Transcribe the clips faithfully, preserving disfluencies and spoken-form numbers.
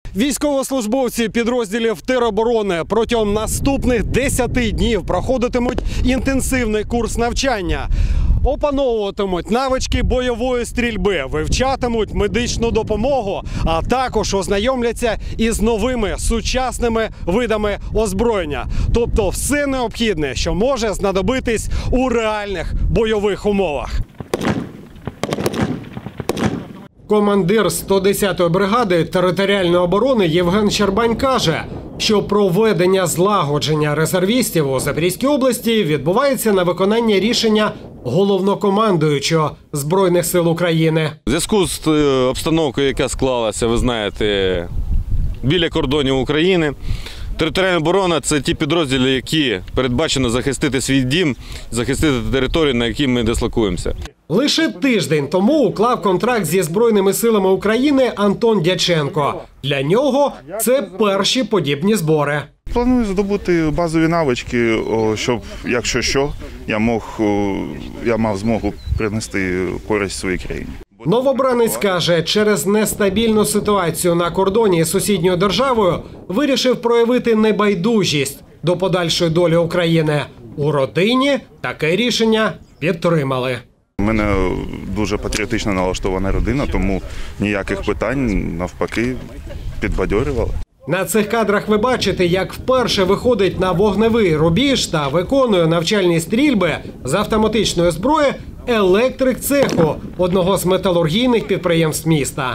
Військовослужбовці підрозділів тероборони протягом наступних десяти днів проходитимуть інтенсивний курс навчання. Опановуватимуть навички бойової стрільби, вивчатимуть медичну допомогу, а також ознайомляться із новими сучасними видами озброєння. Тобто все необхідне, що може знадобитись у реальних бойових умовах. Командир сто десятої бригади територіальної оборони Євген Щербань каже, що проведення злагодження резервістів у Запорізькій області відбувається на виконання рішення головнокомандуючого Збройних сил України. У зв'язку з обстановкою, яка склалася, ви знаєте, біля кордонів України, територіальна оборона – це ті підрозділи, які передбачено захистити свій дім, захистити територію, на якій ми дислокуємося. Лише тиждень тому уклав контракт зі Збройними силами України Антон Дяченко. Для нього це перші подібні збори. Планую здобути базові навички, щоб, якщо що, я мог, я мав змогу принести користь своїй країні. Новобранець каже, через нестабільну ситуацію на кордоні з сусідньою державою вирішив проявити небайдужість до подальшої долі України. У родині таке рішення підтримали. У мене дуже патріотично налаштована родина, тому ніяких питань, навпаки, підбадьорювали. На цих кадрах ви бачите, як вперше виходить на вогневий рубіж та виконує навчальні стрільби з автоматичної зброї електрик цеху одного з металургійних підприємств міста.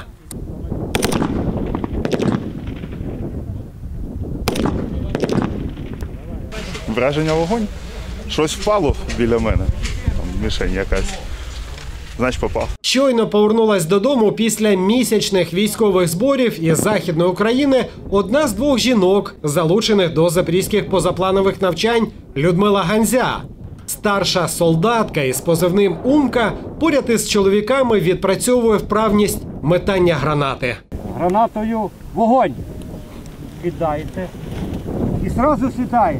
Враження вогонь. Щось впало біля мене. Там мішень якась. Значить, попав. Щойно повернулась додому після місячних військових зборів із Західної України одна з двох жінок, залучених до запорізьких позапланових навчань, Людмила Ганзя. Старша солдатка із позивним «Умка» поряд із чоловіками відпрацьовує вправність метання гранати. Гранатою вогонь кидаєте і одразу світаєте.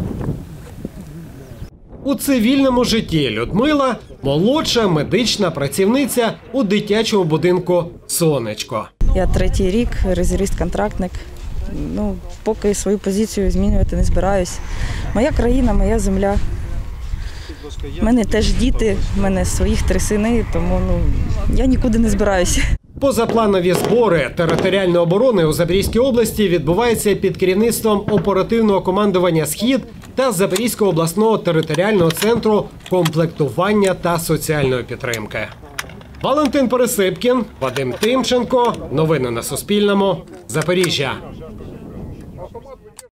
У цивільному житті Людмила – молодша медична працівниця у дитячому будинку «Сонечко». Я третій рік, резервіст-контрактник. Ну, поки свою позицію змінювати не збираюсь. Моя країна, моя земля. У мене теж діти, в мене своїх три сини, тому ну, я нікуди не збираюся. Позапланові збори територіальної оборони у Запорізькій області відбуваються під керівництвом оперативного командування «Схід» та Запорізького обласного територіального центру комплектування та соціальної підтримки. Валентин Пересипкін, Вадим Тимченко. Новини на Суспільному. Запоріжжя.